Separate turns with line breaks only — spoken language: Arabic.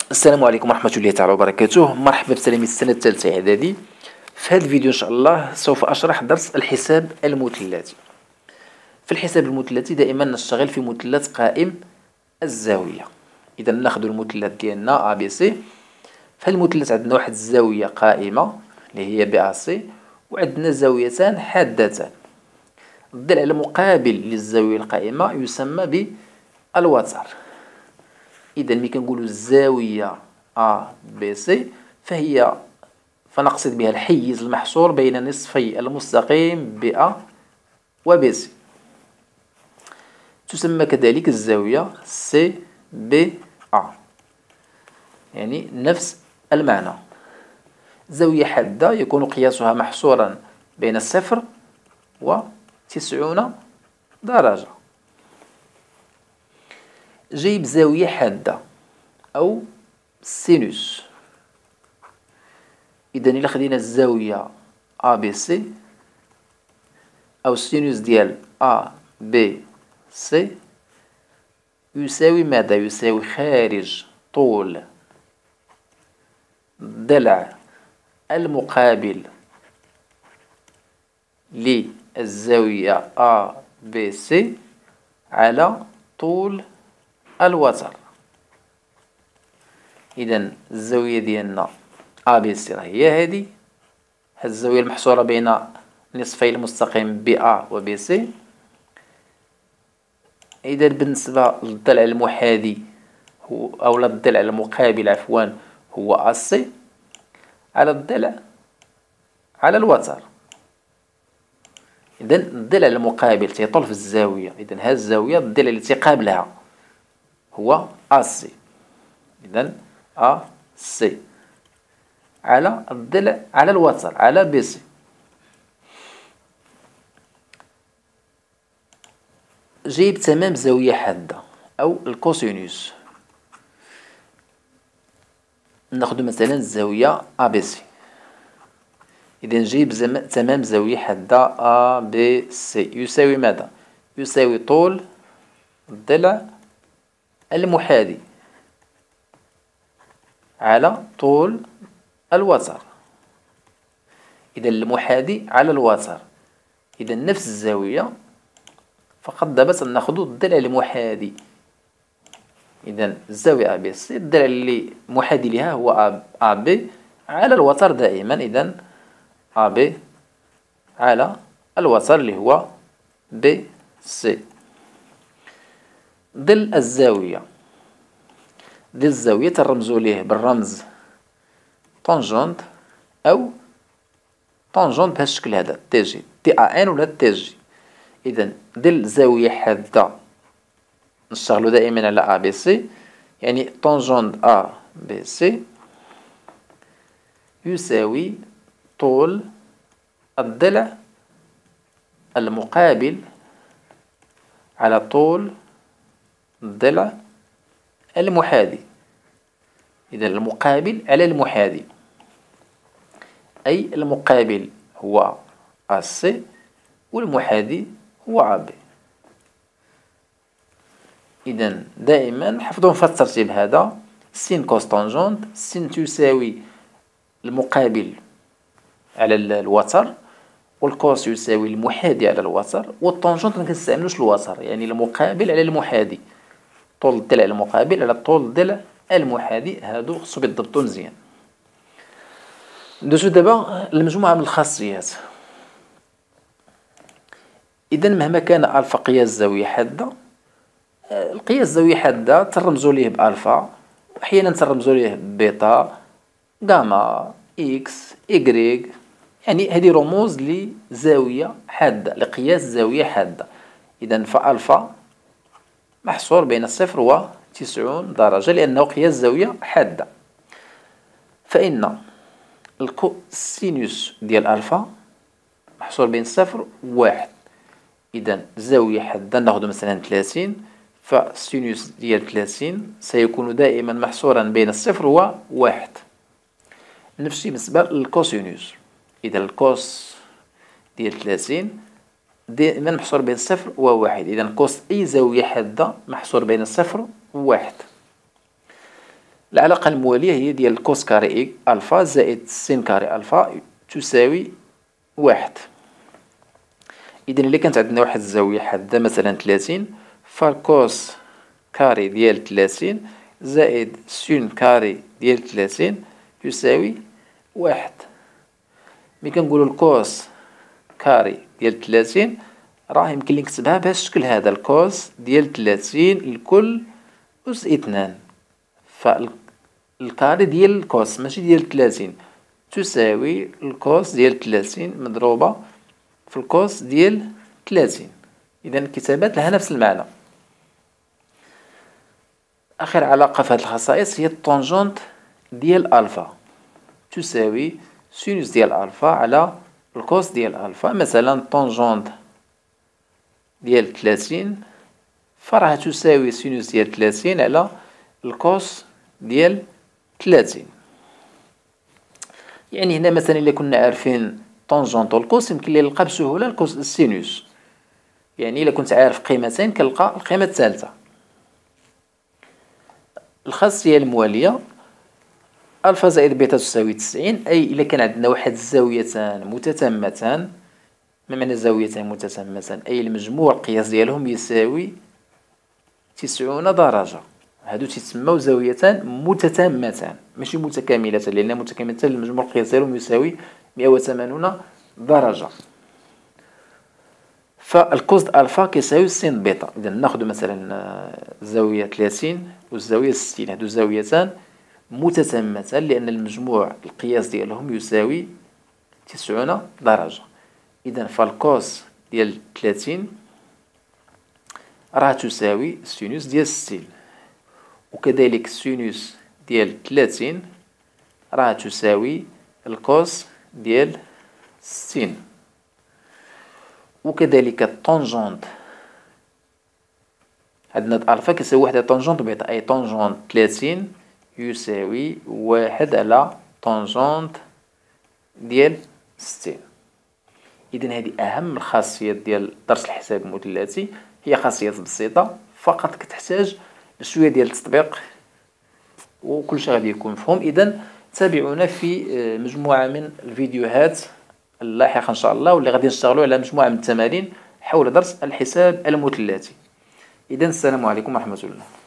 السلام عليكم ورحمة الله تعالى وبركاته. مرحبا بتلاميذ السنة الثالثة إعدادي. في هذا الفيديو إن شاء الله سوف أشرح درس الحساب المثلثي. في الحساب المثلثي دائما نشتغل في مثلث قائم الزاوية. إذا ناخذ المثلث ديالنا ABC. في المثلث عندنا واحد الزاوية قائمة اللي هي BAC، وعندنا زاويتان حادتان. الضلع المقابل للزاوية القائمة يسمى بالوتر. إذا ملي كنقولو الزاوية ABC فنقصد بها الحيز المحصور بين نصفي المستقيم BA و BC. تسمى كذلك الزاوية CBA، يعني نفس المعنى. زاوية حادة يكون قياسها محصورا بين 0 و 90 درجة. جيب زاوية حادة أو سينوس. إذا إلا خدينا الزاوية ABC أو السينوس ديال ABC يساوي ماذا؟ يساوي خارج طول الضلع المقابل للزاوية ABC على طول الوتر. إذا الزاوية ديالنا ABC هي هذه الزاوية المحصورة بين نصفي المستقيم BA و BC. إذا بالنسبة للضلع المحاذي أو للضلع المقابل هو AC على الضلع على الوتر. إذا الضلع المقابل تيطول في الزاوية، إذا هذه الزاوية الضلع اللي تيقابلها هو AC. إذا AC على الضلع على الوتر على BC. جيب تمام زاوية حادة أو الكوسينوس. ناخذ مثلا الزاوية ABC. إذا جيب تمام زاوية حادة ABC يساوي ماذا؟ يساوي طول الضلع المحاذي على طول الوتر. إذا المحاذي على الوتر، إذا نفس الزاوية فقط دابا ناخذ الضلع المحاذي. إذا الزاوية ABC الضلع اللي محاذي لها هو AB على الوتر دائما. إذا AB على الوتر اللي هو BC. ظل الزاوية، ظل الزاوية ترمزو ليه بالرمز طونجونت أو طونجونت بهذا الشكل هذا TG TAN ولا TG. إذا ظل زاوية حادة نشتغلو دائما على ABC، يعني طونجونت ABC يساوي طول الضلع المقابل على طول الضلع المحاذي. إذا المقابل على المحاذي، أي المقابل هو AC والمحاذي هو AB. إذا دائما حفظهم في الترتيب هذا: سين كوس طونجونت، سين تساوي المقابل على الوتر، والكوس يساوي المحاذي على الوتر، والطونجونت مكنستعملوش الوتر، يعني المقابل على المحاذي، طول الضلع المقابل على طول الضلع المحاذي. هادو خصو يتضبطو مزيان. ندوزو دابا لمجموعة من الخاصيات. إذا مهما كان ألفا قياس زاوية حادة، القياس زاوية حادة ترمزو ليه بألفا، وأحيانا ترمزو ليه بيتا، غاما، إكس، إكغيك، يعني هذه رموز لزاوية حادة، لقياس زاوية حادة. إذا فألفا محصور بين 0 و 90 درجة لأنه قياس زاوية حادة. فإن الكوسينوس ديال ألفا محصور بين 0 و 1. إذا زاوية حادة ناخذ مثلا 30، فالسينوس ديال 30 سيكون دائما محصورا بين 0 و 1. نفس الشيء بالنسبة للكوسينوس. إذا الكوس ديال 30 دائما محصور بين 0 و 1. إذا كوس أي زاوية حادة محصور بين 0 و 1. العلاقة الموالية هي ديال كوس كاري ألفا زائد سين كاري ألفا تساوي واحد. إذا إلا كانت عندنا واحد الزاوية حادة مثلا 30، فالكوس كاري ديال 30 زائد سين كاري ديال 30 تساوي واحد. ملي كنقولو الكوس كاري ديال 30 راه يمكن لي نكتبها بهذا الشكل هذا، الكوس ديال 30 الكل أس 2، فالكاري ديال الكوس ماشي ديال 30 تساوي الكوس ديال 30 مضروبة في الكوس ديال 30. إذا الكتابات لها نفس المعنى. آخر علاقة في هذه الخصائص هي الطونجونت ديال ألفا تساوي سينوس ديال ألفا على الكوس ديال ألفا. مثلا طونجونت ديال 30 فراه تساوي سينوس ديال 30 على الكوس ديال 30. يعني هنا مثلا إلا كنا عارفين طونجونت والكوس يمكن لي نلقى بسهولة الكوس السينوس، يعني إلا كنت عارف قيمتين كنلقى القيمة الثالثة. الخاصية الموالية ألفا زائد بيتا تساوي 90، أي إلا كان عندنا واحد الزاويتان متتامتان. ما معنى زاويتان متتامتان؟ أي المجموع القياس ديالهم يساوي 90 درجة. هادو تيتسموا زاويتان متتامتان ماشي متكاملتان، لأن متكاملتان المجموع القياس ديالهم يساوي 180 درجة. فالكوس د ألفا كيساوي سين بيتا. إذا ناخدو مثلا الزاوية 30 والزاوية 60، هادو زاويتان متتامتان لأن المجموع القياس ديالهم يساوي 90 درجة. إذا فالكوس ديال 30 راه تساوي سينوس ديال 60، وكذلك السينوس ديال 30 راه تساوي الكوس ديال 60، وكذلك الطونجونت عندنا ألفا كيساوي واحد على طونجونت بيتا، أي طونجونت 30 يساوي واحد على طونجونت ديال 60. إذا هذه أهم الخاصيات ديال درس الحساب المثلثي، هي خاصيات بسيطة فقط كتحتاج شوية ديال التطبيق وكل شيء غادي يكون مفهوم. إذا تابعونا في مجموعة من الفيديوهات اللاحقة إن شاء الله، واللي غادي نشتغلوا على مجموعة من التمارين حول درس الحساب المثلثي. إذا السلام عليكم ورحمة الله.